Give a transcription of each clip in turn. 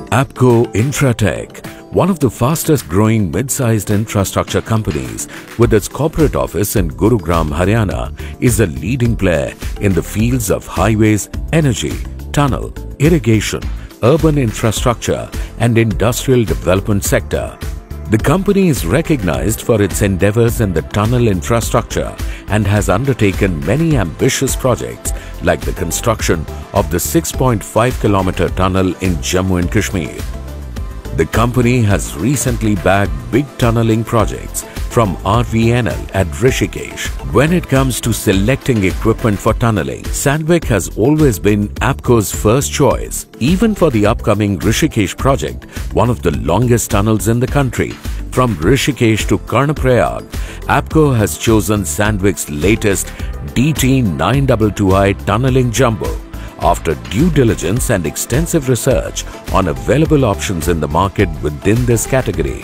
APCO Infratech, one of the fastest growing mid-sized infrastructure companies with its corporate office in Gurugram, Haryana, is a leading player in the fields of highways, energy, tunnel, irrigation, urban infrastructure and industrial development sector. The company is recognized for its endeavors in the tunnel infrastructure and has undertaken many ambitious projects like the construction of the 6.5-kilometer tunnel in Jammu and Kashmir. The company has recently bagged big tunneling projects from RVNL at Rishikesh. When it comes to selecting equipment for tunneling, Sandvik has always been APCO's first choice. Even for the upcoming Rishikesh project, one of the longest tunnels in the country, from Rishikesh to Karnaprayag, APCO has chosen Sandvik's latest DT922I tunneling jumbo after due diligence and extensive research on available options in the market within this category.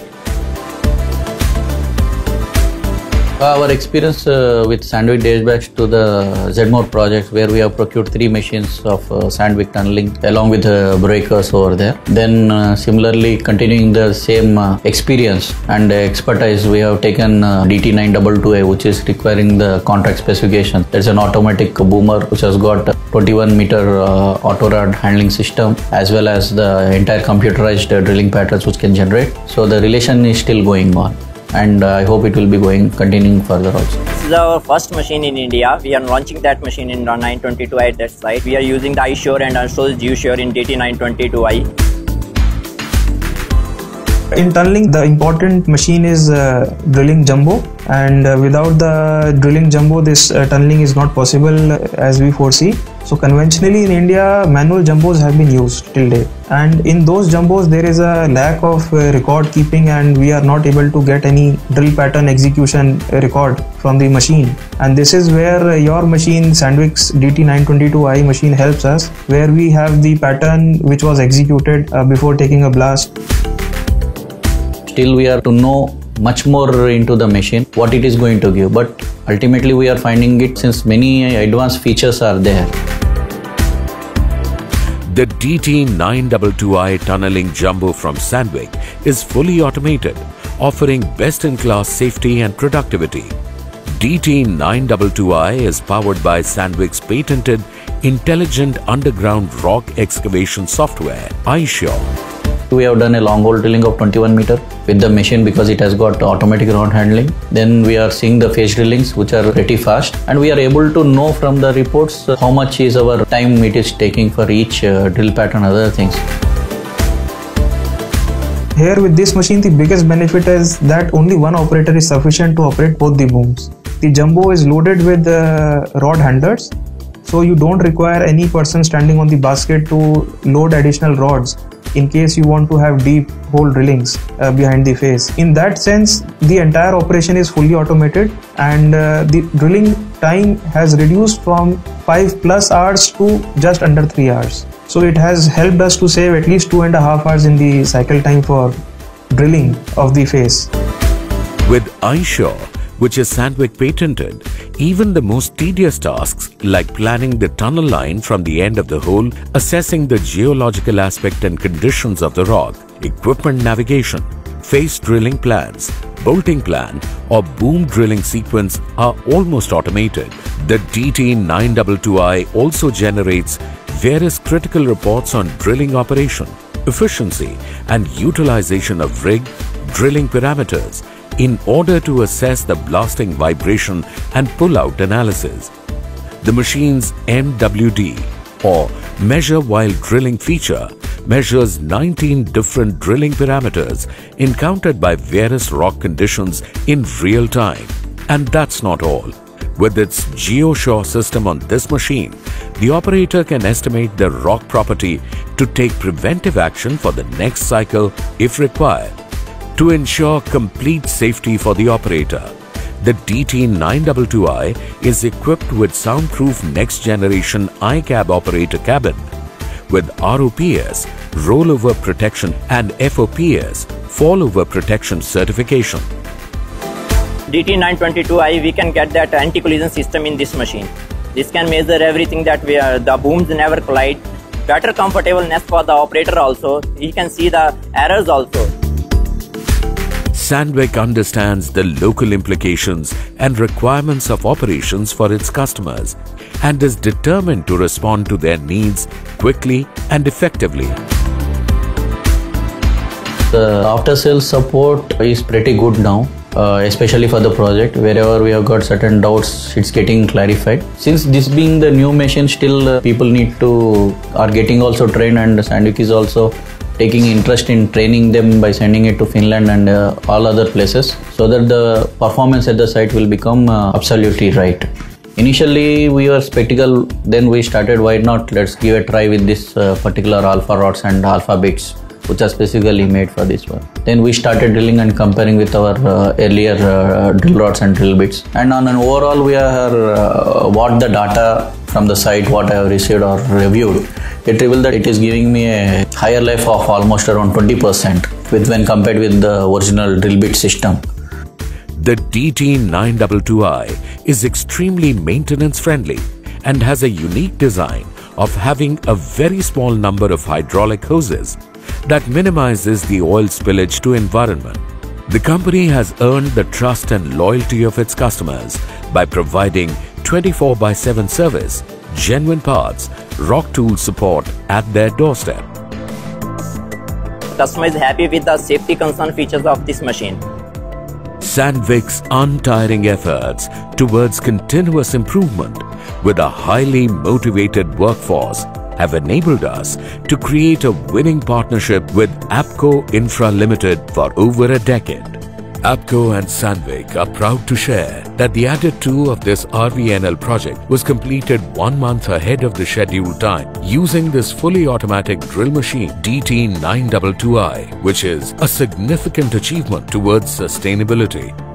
Our experience with Sandvik dates back to the ZMOR project, where we have procured 3 machines of Sandvik tunneling along with breakers over there. Then similarly, continuing the same experience and expertise, we have taken DT922A, which is requiring the contract specification. There's an automatic boomer which has got 21-meter auto rod handling system, as well as the entire computerized drilling patterns which can generate. So the relation is still going on, and I hope it will be continuing further also. This is our first machine in India. We are launching that machine in 922i at that site. We are using the iSure and also GeoSure in DT922i. In tunneling, the important machine is drilling jumbo, and without the drilling jumbo, this tunneling is not possible as we foresee. So conventionally in India, manual jumbos have been used till date, and in those jumbos there is a lack of record keeping, and we are not able to get any drill pattern execution record from the machine. And this is where your machine, Sandvik's DT922i machine, helps us, where we have the pattern which was executed before taking a blast. Still we are to know much more into the machine, what it is going to give, but ultimately we are finding it since many advanced features are there. The DT922i tunneling jumbo from Sandvik is fully automated, offering best-in-class safety and productivity. DT922i is powered by Sandvik's patented intelligent underground rock excavation software, iSure. We have done a long hole drilling of 21 meter with the machine because it has got automatic rod handling. Then we are seeing the phase drillings which are pretty fast, and we are able to know from the reports how much is our time it is taking for each drill pattern and other things. Here with this machine, the biggest benefit is that only one operator is sufficient to operate both the booms. The jumbo is loaded with rod handlers, so you don't require any person standing on the basket to load additional rods in case you want to have deep hole drillings behind the face. In that sense, the entire operation is fully automated, and the drilling time has reduced from 5+ hours to just under 3 hours. So it has helped us to save at least 2.5 hours in the cycle time for drilling of the face. With iSure, which is Sandvik patented, even the most tedious tasks like planning the tunnel line from the end of the hole, assessing the geological aspect and conditions of the rock, equipment navigation, face drilling plans, bolting plan or boom drilling sequence are almost automated. The DT922i also generates various critical reports on drilling operation, efficiency and utilization of rig, drilling parameters, in order to assess the blasting vibration and pull-out analysis. The machine's MWD, or Measure While Drilling feature, measures 19 different drilling parameters encountered by various rock conditions in real time. And that's not all. With its GeoSure system on this machine, the operator can estimate the rock property to take preventive action for the next cycle if required. To ensure complete safety for the operator, the DT922i is equipped with soundproof next-generation iCab operator cabin with ROPS, rollover protection and FOPS, fallover protection certification. DT922i, we can get that anti-collision system in this machine. This can measure everything that the booms never collide, better comfortableness for the operator also. He can see the errors also. Sandvik understands the local implications and requirements of operations for its customers and is determined to respond to their needs quickly and effectively. The after-sales support is pretty good now, especially for the project. Wherever we have got certain doubts, it's getting clarified. Since this being the new machine, still people are getting also trained, and Sandvik is also taking interest in training them by sending it to Finland and all other places, so that the performance at the site will become absolutely right. Initially we were skeptical, then we started, why not, let's give a try with this particular alpha rods and alpha bits, which are specifically made for this one. Then we started drilling and comparing with our earlier drill rods and drill bits. And on an overall, we are what the data from the site, what I have received or reviewed, it revealed that it is giving me a higher life of almost around 20% when compared with the original drill bit system. The DT922i is extremely maintenance friendly and has a unique design of having a very small number of hydraulic hoses that minimizes the oil spillage to environment. The company has earned the trust and loyalty of its customers by providing 24/7 service, genuine parts, rock tool support at their doorstep. Customer is happy with the safety concern features of this machine. Sandvik's untiring efforts towards continuous improvement with a highly motivated workforce have enabled us to create a winning partnership with APCO Infra Limited for over a decade. APCO and Sandvik are proud to share that the Adit 2 of this RVNL project was completed 1 month ahead of the scheduled time using this fully automatic drill machine DT922i, which is a significant achievement towards sustainability.